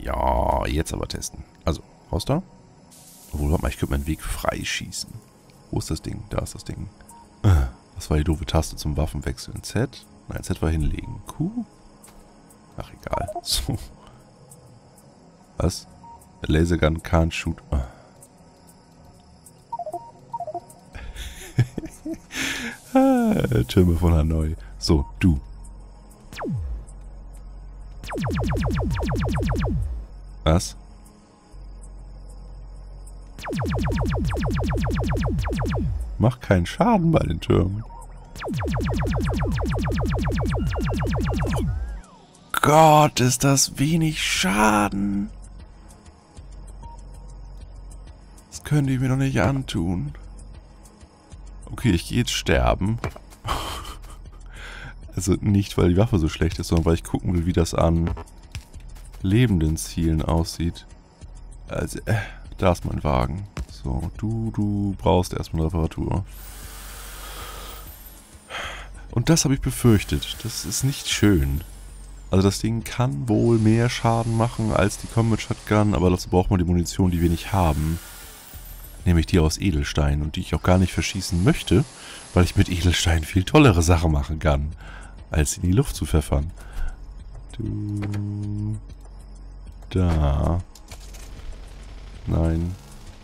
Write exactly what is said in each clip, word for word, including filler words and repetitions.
Ja, jetzt aber testen. Also, raus da. Obwohl, warte mal, ich könnte meinen Weg freischießen. Wo ist das Ding? Da ist das Ding. Was war die doofe Taste zum Waffenwechseln? Z? Nein, Z war hinlegen. Q? Ach, egal. So. Was? The Lasergun can't shoot. Ah, Türme von Hanoi. So, du. Was? Mach keinen Schaden bei den Türmen. Oh Gott, ist das wenig Schaden. Das könnt ihr mir doch nicht antun. Okay, ich gehe jetzt sterben. Also nicht, weil die Waffe so schlecht ist, sondern weil ich gucken will, wie das an lebenden Zielen aussieht. Also, äh, da ist mein Wagen. So, du, du brauchst erstmal eine Reparatur. Und das habe ich befürchtet. Das ist nicht schön. Also das Ding kann wohl mehr Schaden machen als die Combat Shotgun, aber dazu braucht man die Munition, die wir nicht haben. Nämlich die aus Edelstein und die ich auch gar nicht verschießen möchte, weil ich mit Edelstein viel tollere Sachen machen kann, als in die Luft zu pfeffern. Du... Da... Nein.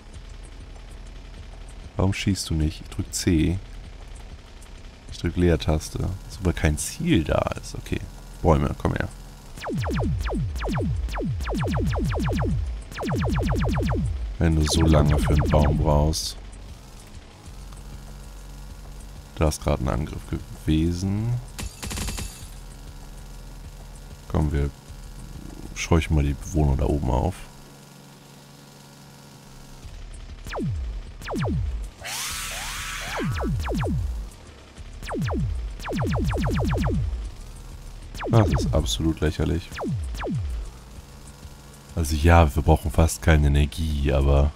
Warum schießt du nicht? Ich drück C. Ich drück Leertaste. Dass aber kein Ziel da ist. Okay. Bäume, komm her. Wenn du so lange für einen Baum brauchst. Da ist gerade ein Angriff gewesen. Komm, wir scheuchen mal die Bewohner da oben auf. Das ist absolut lächerlich. Also ja, wir brauchen fast keine Energie, aber...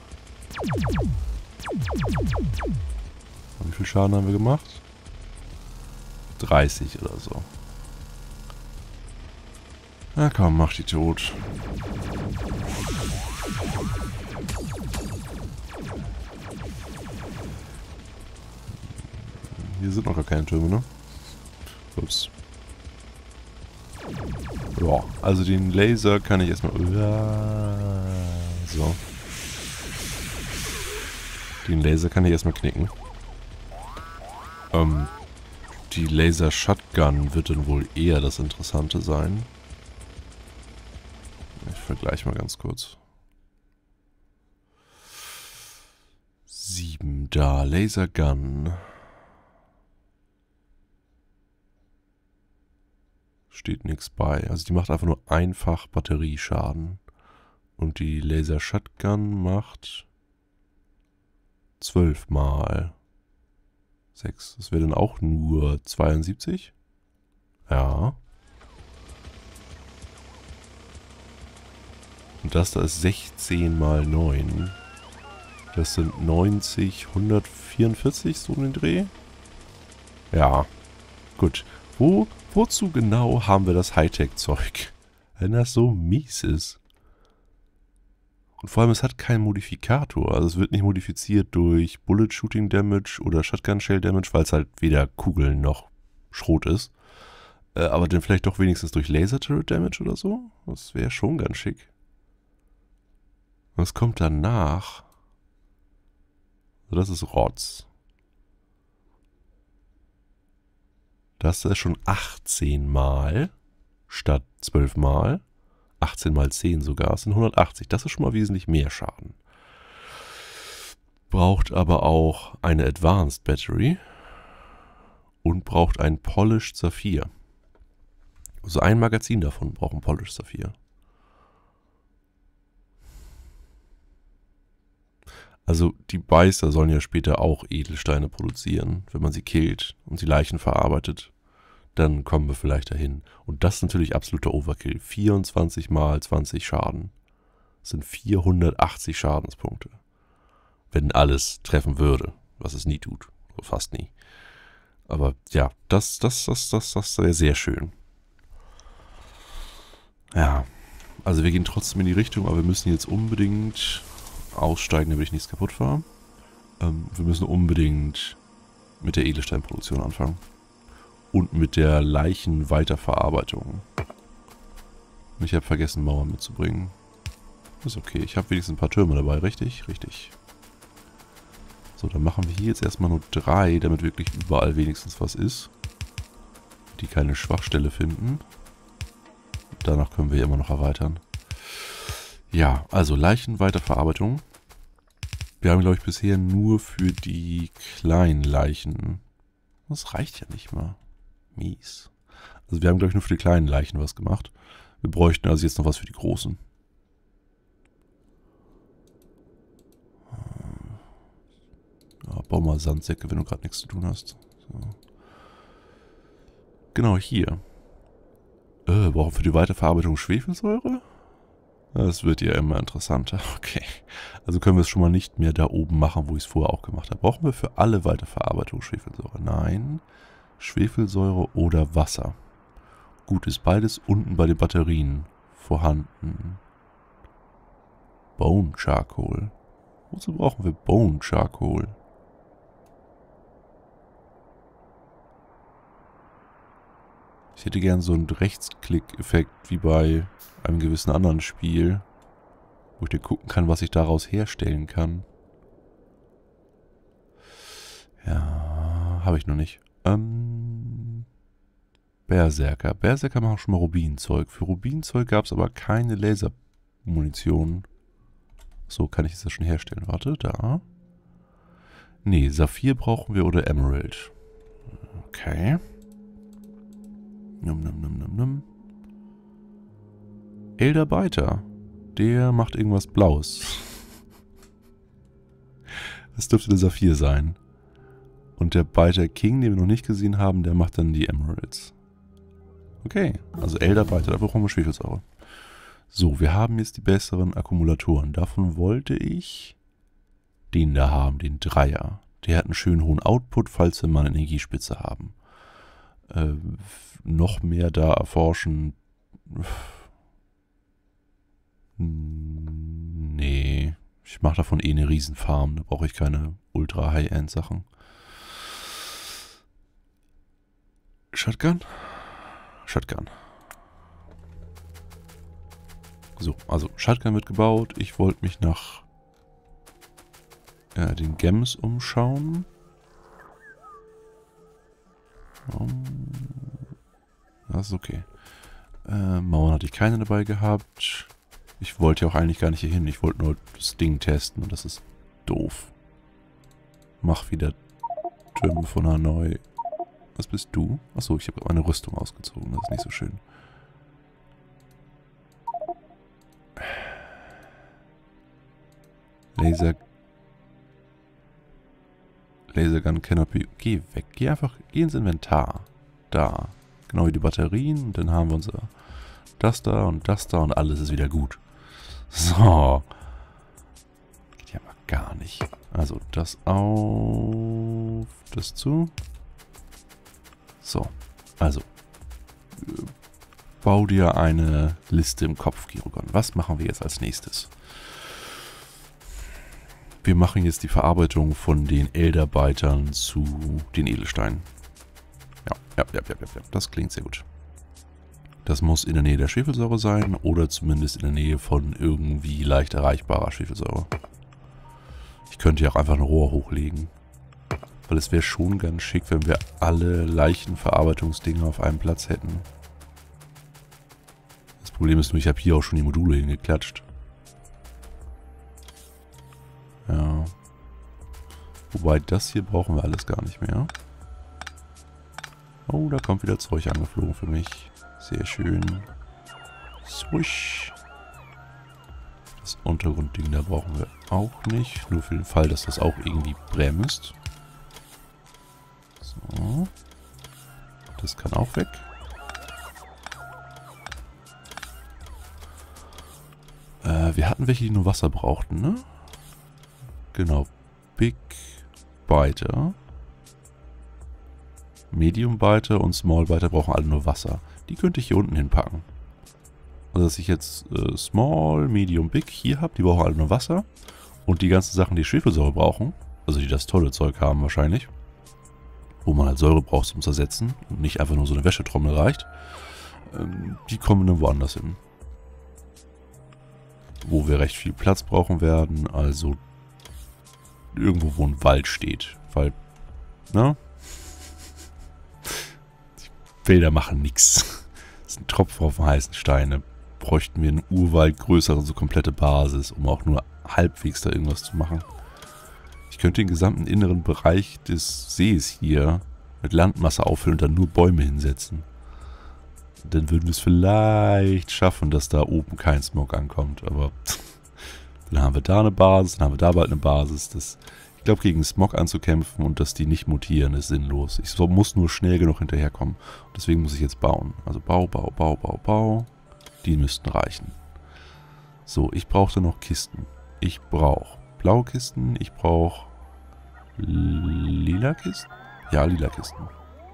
Wie viel Schaden haben wir gemacht? dreißig oder so. Na komm, mach die tot. Hier sind noch gar keine Türme, ne? Ups. Ja, also den Laser kann ich erstmal... So. Den Laser kann ich erstmal knicken. Ähm, die Laser-Shotgun wird dann wohl eher das Interessante sein. Ich vergleiche mal ganz kurz. Sieben da, Lasergun. Steht nichts bei. Also die macht einfach nur einfach Batterieschaden. Und die Laser Shotgun macht zwölf mal sechs. Das wäre dann auch nur zweiundsiebzig. Ja. Und das da ist sechzehn mal neun. Das sind neunzig, hundertvierundvierzig, so um den Dreh. Ja. Gut. Wo, wozu genau haben wir das Hightech-Zeug? Wenn das so mies ist. Und vor allem, es hat keinen Modifikator. Also es wird nicht modifiziert durch Bullet Shooting Damage oder Shotgun Shell Damage, weil es halt weder Kugeln noch Schrot ist. Äh, aber dann vielleicht doch wenigstens durch Laser Turret Damage oder so? Das wäre schon ganz schick. Was kommt danach? Also das ist Rotz. Das ist schon achtzehn mal statt zwölf mal. achtzehn mal zehn sogar. Das sind hundertachtzig. Das ist schon mal wesentlich mehr Schaden. Braucht aber auch eine Advanced Battery. Und braucht ein Polished Saphir. Also ein Magazin davon braucht ein Polished Saphir. Also die Beißer sollen ja später auch Edelsteine produzieren, wenn man sie killt und sie Leichen verarbeitet. Dann kommen wir vielleicht dahin. Und das ist natürlich absoluter Overkill. vierundzwanzig mal zwanzig Schaden. Das sind vierhundertachtzig Schadenspunkte. Wenn alles treffen würde, was es nie tut. Oder fast nie. Aber ja, das, das, das, das, das wäre sehr schön. Ja. Also wir gehen trotzdem in die Richtung, aber wir müssen jetzt unbedingt aussteigen, damit ich nichts kaputt fahre. Ähm, wir müssen unbedingt mit der Edelsteinproduktion anfangen. Und mit der Leichenweiterverarbeitung. Und ich habe vergessen, Mauern mitzubringen. Ist okay, ich habe wenigstens ein paar Türme dabei, richtig? Richtig. So, dann machen wir hier jetzt erstmal nur drei, damit wirklich überall wenigstens was ist. Die keine Schwachstelle finden. Danach können wir immer noch erweitern. Ja, also Leichenweiterverarbeitung. Wir haben, glaube ich, bisher nur für die kleinen Leichen. Das reicht ja nicht mal. Mies. Also wir haben, glaube ich, nur für die kleinen Leichen was gemacht. Wir bräuchten also jetzt noch was für die großen. Ja, bau mal Sandsäcke, wenn du gerade nichts zu tun hast. So. Genau, hier. Äh, brauchen wir für die Weiterverarbeitung Schwefelsäure? Das wird ja immer interessanter. Okay. Also können wir es schon mal nicht mehr da oben machen, wo ich es vorher auch gemacht habe. Brauchen wir für alle Weiterverarbeitung Schwefelsäure? Nein. Schwefelsäure oder Wasser. Gut, ist beides unten bei den Batterien vorhanden. Bone Charcoal. Wozu brauchen wir Bone Charcoal? Ich hätte gern so einen Rechtsklick-Effekt wie bei einem gewissen anderen Spiel, wo ich dir gucken kann, was ich daraus herstellen kann. Ja, habe ich noch nicht. Ähm, Berserker. Berserker machen schon mal Rubinzeug. Für Rubinzeug gab es aber keine Lasermunition. So, kann ich das schon herstellen? Warte, da. Nee, Saphir brauchen wir oder Emerald. Okay. Num, num, num, num, num. Elderbeiter. Der macht irgendwas Blaues. Das dürfte der Saphir sein. Und der Biter King, den wir noch nicht gesehen haben, der macht dann die Emeralds. Okay, also Elderbeiter, dafür brauchen wir Schwefelsäure. So, wir haben jetzt die besseren Akkumulatoren. Davon wollte ich den da haben, den Dreier. Der hat einen schönen hohen Output, falls wir mal eine Energiespitze haben. Äh, noch mehr da erforschen. Nee, ich mache davon eh eine Riesenfarm. Da brauche ich keine Ultra-High-End-Sachen. Shotgun? Shotgun. So, also Shotgun wird gebaut. Ich wollte mich nach äh, den Gems umschauen. Um, das ist okay. Äh, Mauern hatte ich keine dabei gehabt. Ich wollte ja auch eigentlich gar nicht hier hin. Ich wollte nur das Ding testen und das ist doof. Mach wieder Türme von Hanoi. Was bist du? Achso, ich habe meine Rüstung ausgezogen. Das ist nicht so schön. Laser... Lasergun Canopy. Geh weg. Geh einfach... Geh ins Inventar. Da. Genau wie die Batterien. Und dann haben wir unser... Das da und das da und alles ist wieder gut. So. Geht ja mal gar nicht. Also das auf... Das zu... So, also, bau dir eine Liste im Kopf, Girogon. Was machen wir jetzt als nächstes? Wir machen jetzt die Verarbeitung von den Elderbeitern zu den Edelsteinen. Ja, ja, ja, ja, ja, ja, das klingt sehr gut. Das muss in der Nähe der Schwefelsäure sein oder zumindest in der Nähe von irgendwie leicht erreichbarer Schwefelsäure. Ich könnte ja auch einfach ein Rohr hochlegen. Weil es wäre schon ganz schick, wenn wir alle Leichenverarbeitungsdinger auf einem Platz hätten. Das Problem ist nur, ich habe hier auch schon die Module hingeklatscht. Ja. Wobei, das hier brauchen wir alles gar nicht mehr. Oh, da kommt wieder Zeug angeflogen für mich. Sehr schön. Swish. Das Untergrundding da brauchen wir auch nicht. Nur für den Fall, dass das auch irgendwie bremst. So. Das kann auch weg. Äh, wir hatten welche, die nur Wasser brauchten, ne? Genau. Big Biter. Medium Biter und Small Biter brauchen alle nur Wasser. Die könnte ich hier unten hinpacken. Also dass ich jetzt äh, Small, Medium, Big hier habe. Die brauchen alle nur Wasser. Und die ganzen Sachen, die Schwefelsäure brauchen, also die das tolle Zeug haben wahrscheinlich, wo man halt Säure braucht zum Zersetzen und nicht einfach nur so eine Wäschetrommel reicht, ähm, die kommen dann woanders hin. Wo wir recht viel Platz brauchen werden, also irgendwo, wo ein Wald steht. Weil, ne? Die Wälder machen nichts. Das ist ein Tropfen auf den heißen Stein. Da bräuchten wir einen Urwald größere, so komplette Basis, um auch nur halbwegs da irgendwas zu machen. Ich könnte den gesamten inneren Bereich des Sees hier mit Landmasse auffüllen und dann nur Bäume hinsetzen. Dann würden wir es vielleicht schaffen, dass da oben kein Smog ankommt. Aber dann haben wir da eine Basis, dann haben wir da bald eine Basis. Das, ich glaube, gegen Smog anzukämpfen und dass die nicht mutieren, ist sinnlos. Ich so, muss nur schnell genug hinterherkommen. Und deswegen muss ich jetzt bauen. Also Bau, Bau, Bau, Bau, Bau. Die müssten reichen. So, ich brauchte noch Kisten. Ich brauche blaue Kisten. Ich brauche lila Kisten. Ja, lila Kisten.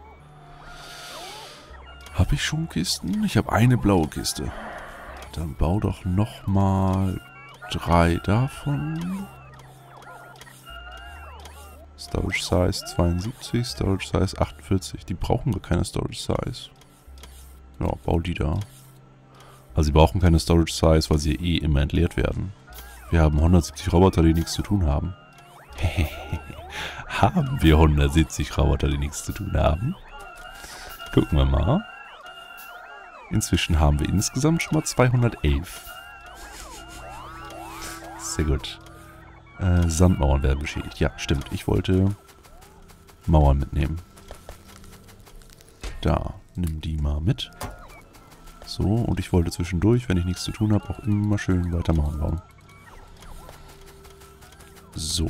Habe ich schon Kisten? Ich habe eine blaue Kiste. Dann bau doch nochmal drei davon. Storage Size zweiundsiebzig, Storage Size achtundvierzig. Die brauchen gar keine Storage Size. Ja, bau die da. Also sie brauchen keine Storage Size, weil sie eh immer entleert werden. Wir haben hundertsiebzig Roboter, die nichts zu tun haben. Haben wir hundertsiebzig Roboter, die nichts zu tun haben? Gucken wir mal. Inzwischen haben wir insgesamt schon mal zweihundertelf. Sehr gut. Äh, Sandmauern werden beschädigt. Ja, stimmt. Ich wollte Mauern mitnehmen. Da, nimm die mal mit. So, und ich wollte zwischendurch, wenn ich nichts zu tun habe, auch immer schön weiter Mauern bauen. So.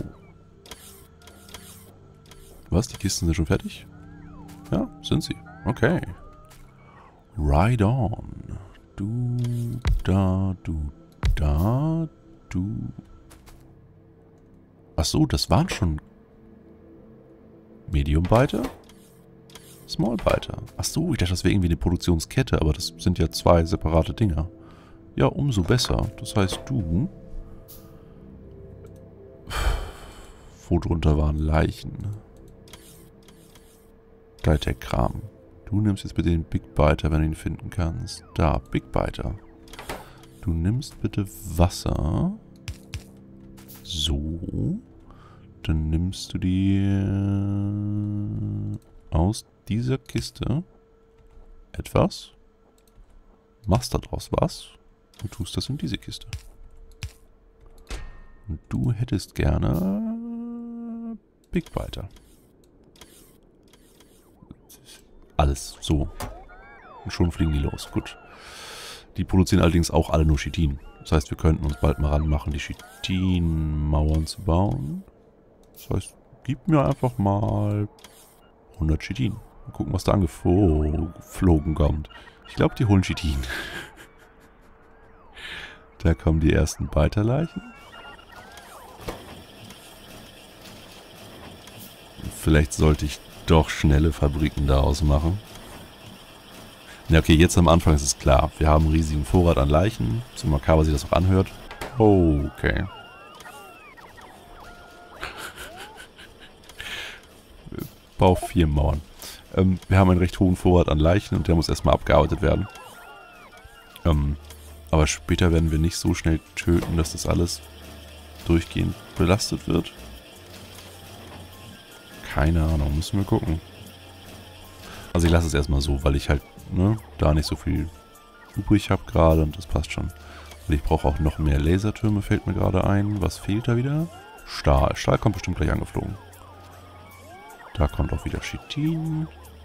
Was? Die Kisten sind schon fertig? Ja, sind sie. Okay. Ride on. Du, da, du, da, du. Achso, das waren schon Medium-Biter? Small-Biter. Achso, ich dachte, das wäre irgendwie eine Produktionskette, aber das sind ja zwei separate Dinger. Ja, umso besser. Das heißt, du... Wo drunter waren Leichen? Ditech-Kram. Du nimmst jetzt bitte den Big Biter, wenn du ihn finden kannst. Da, Big Biter. Du nimmst bitte Wasser. So. Dann nimmst du die aus dieser Kiste etwas. Machst daraus was. Und tust das in diese Kiste. Und du hättest gerne Big Biter. Alles so. Und schon fliegen die los. Gut. Die produzieren allerdings auch alle nur Chitin. Das heißt, wir könnten uns bald mal ranmachen, die Chitin-Mauern zu bauen. Das heißt, gib mir einfach mal hundert Chitin. Mal gucken, was da angeflogen kommt. Ich glaube, die holen Chitin. Da kommen die ersten Biter-Leichen. Vielleicht sollte ich doch schnelle Fabriken daraus machen. Ja, okay, jetzt am Anfang ist es klar. Wir haben einen riesigen Vorrat an Leichen. So makaber sich das auch anhört. Okay. Bau vier Mauern. Ähm, wir haben einen recht hohen Vorrat an Leichen und der muss erstmal abgearbeitet werden. Ähm, aber später werden wir nicht so schnell töten, dass das alles durchgehend belastet wird. Keine Ahnung, müssen wir gucken. Also ich lasse es erstmal so, weil ich halt ne, da nicht so viel übrig habe gerade und das passt schon. Und ich brauche auch noch mehr Lasertürme, fällt mir gerade ein. Was fehlt da wieder? Stahl. Stahl kommt bestimmt gleich angeflogen. Da kommt auch wieder Chitin.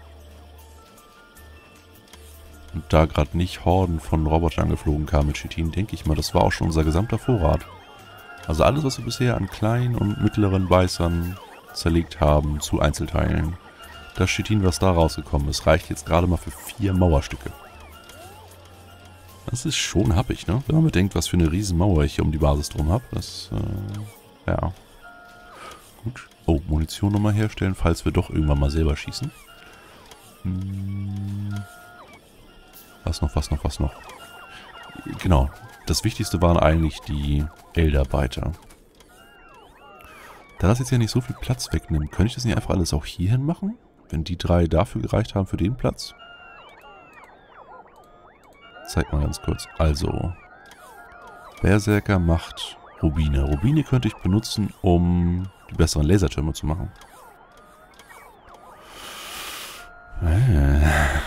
Und da gerade nicht Horden von Robotern angeflogen kamen mit Chitin, denke ich mal, das war auch schon unser gesamter Vorrat. Also alles, was wir bisher an kleinen und mittleren Beißern zerlegt haben zu Einzelteilen. Das Chitin, was da rausgekommen ist, reicht jetzt gerade mal für vier Mauerstücke. Das ist schon happig, ne? Wenn man bedenkt, was für eine riesen Mauer ich hier um die Basis drum habe. Das, äh, ja. Gut. Oh, Munition nochmal herstellen, falls wir doch irgendwann mal selber schießen. Hm. Was noch, was noch, was noch? genau, das Wichtigste waren eigentlich die Elderbeiter. Da das jetzt ja nicht so viel Platz wegnimmt, könnte ich das nicht einfach alles auch hierhin machen? Wenn die drei dafür gereicht haben für den Platz? Zeig mal ganz kurz. Also, Berserker macht Rubine. Rubine könnte ich benutzen, um die besseren Lasertürme zu machen.